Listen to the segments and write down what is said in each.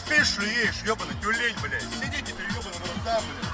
шлеешь, ёбаный тюлень, блядь. Сидите ты, ёбаный, вот там, блядь.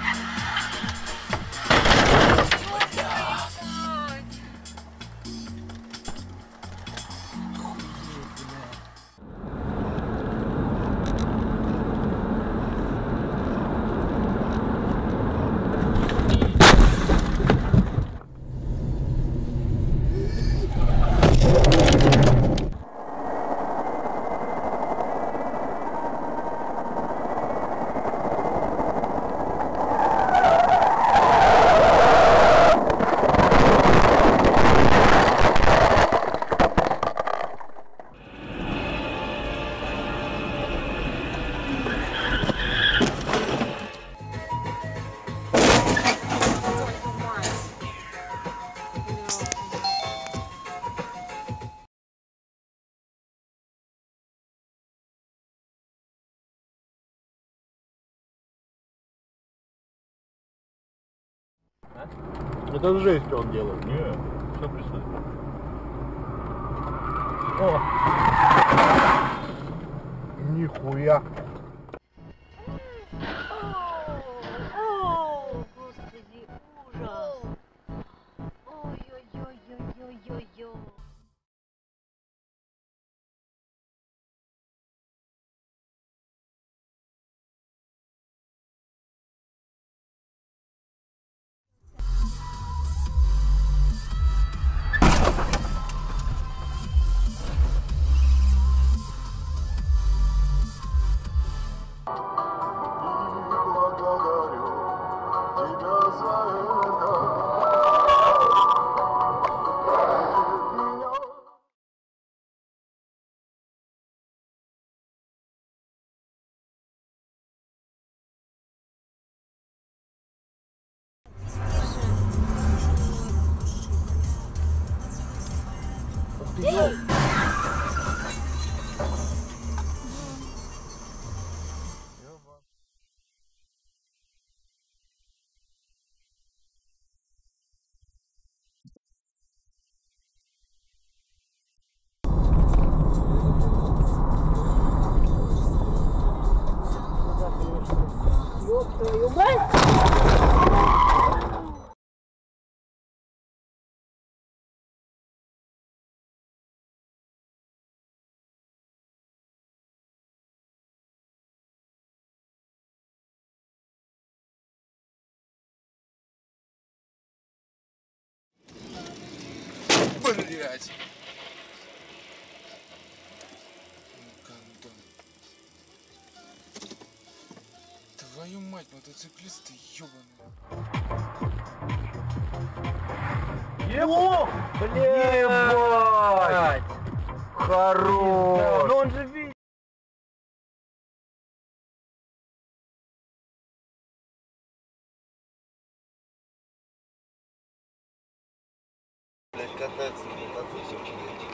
Это жесть, что он делает. Не, все присутствует. О! Нихуя! О, господи, ужас! Ой-ой-ой-ой-ой-ой-ой-ой! Ёб твою мать! Блять. Твою мать, мотоциклисты ёбаные. Ебать! Ебать! Хорош! Но он же видит! Блять, кататься на мотоцикле, блять.